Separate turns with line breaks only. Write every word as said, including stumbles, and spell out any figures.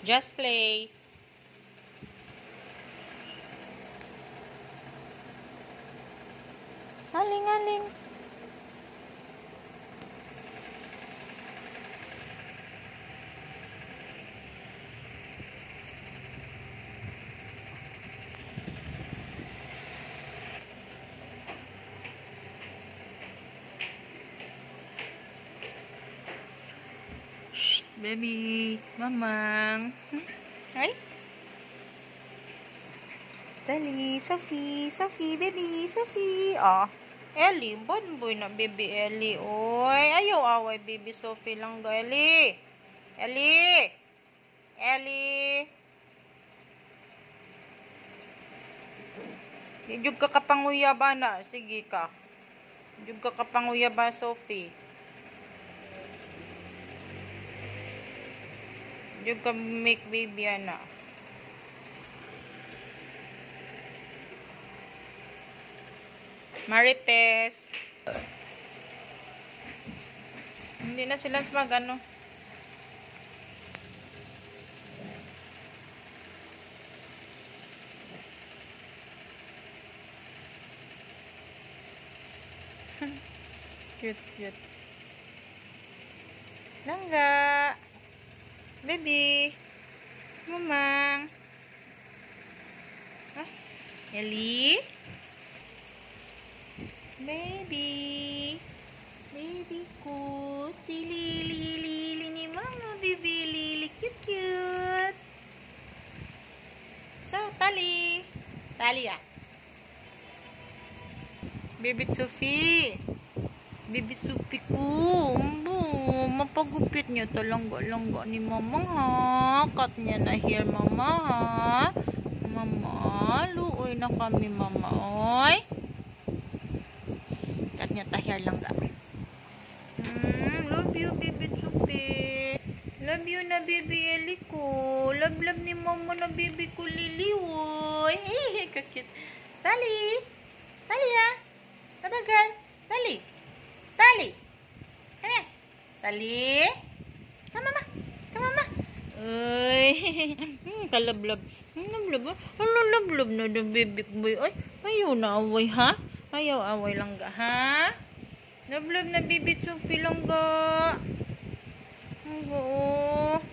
Just play. Aling, aling. Shh, baby. Mamang. Ay. Dali, Sophie, Sophie, baby, Sophie. Oh. Ellie, bonboy na baby Ellie. Oy, ayaw away baby Sophie lang ga Ellie. Ellie. Ellie. Jug ka kapanguya ba na? Sige ka. Jug ka kapanguya ba Sophie? Jug ka make baby ana. Marites. Hindi na sila mag ano. Cute, cute. Langga. Baby. Mamang. Ah, Ellie. Baby, baby ko, lili lili ni mama, baby lili cute cute. So tali, tali ya. Baby Sophie, baby Sophie ko, umbo, mapagupit niya talangga-langga ni mama ha, cut niya na here mama ha, mama, luoy na kami mama oy. Nya tahir lang ga. Hmm, love you baby Sophie. Love you na baby Ellie ko. Love love ni mama na baby ko liliwoy. Eh, kakit. Tali. Tali ya. Tabagal. Tali. Tali. Eh. Tali. Come mama. Come mama. Uy. Hmm, kalablab. Kalablab. Ano lablab na na baby ko boy. Ay, ayaw na away ha. Ayaw away lang ga, ha? Love-love na baby Sophie lang ga. Ang go.